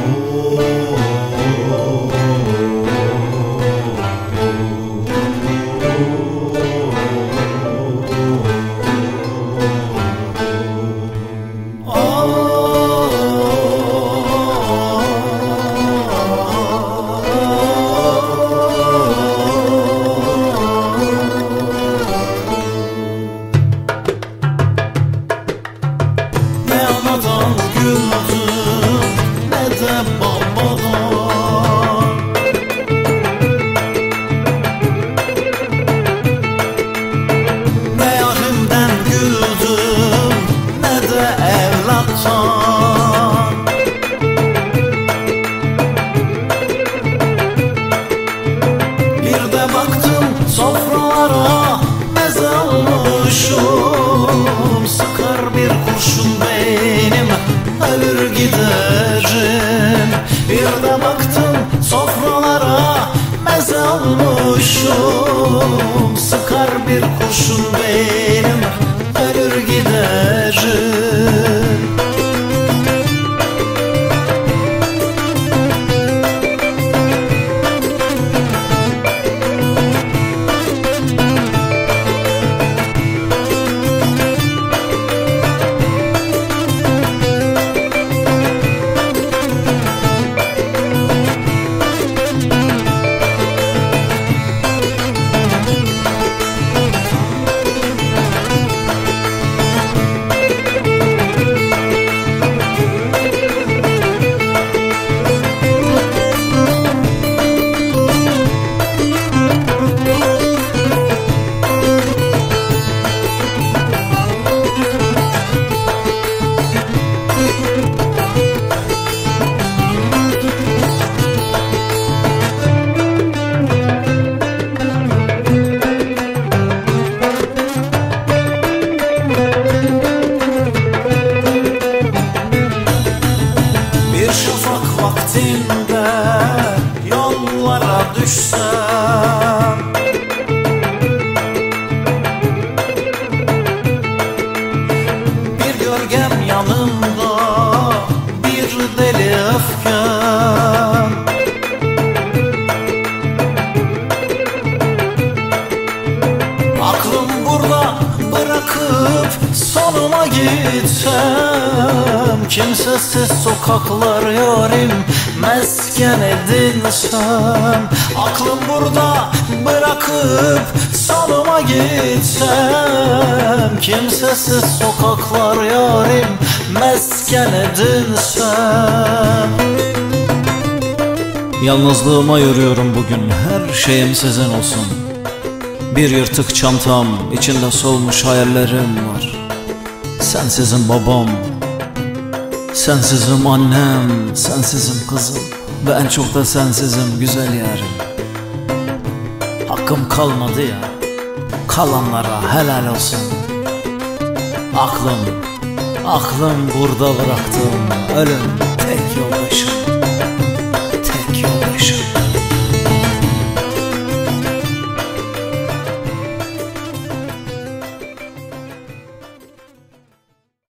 Sofralara meze olmuşum, sıkar bir kurşun benim, ölür giderim. Bir de baktım sofralara meze olmuşum, sıkar bir kurşun benim, ölür giderim. Vaktinde yollara düşsem, bir gölgem yanımda, bir deli öfkem. Aklım burada bırakıp sonuma gitsem, kimsesiz sokaklar yarim mesken edinsem. Aklım burada bırakıp sonuma gitsem, kimsesiz sokaklar yarim mesken edinsem. Yalnızlığıma yürüyorum bugün, her şeyim sizin olsun. Bir yırtık çantam, içinde solmuş hayallerim var. Sensizim babam, sensizim annem, sensizim kızım ve en çok da sensizim güzel yarim. Hakkım kalmadı ya, kalanlara helal olsun. Aklım burada bıraktım, ölüm tek yoldaşım.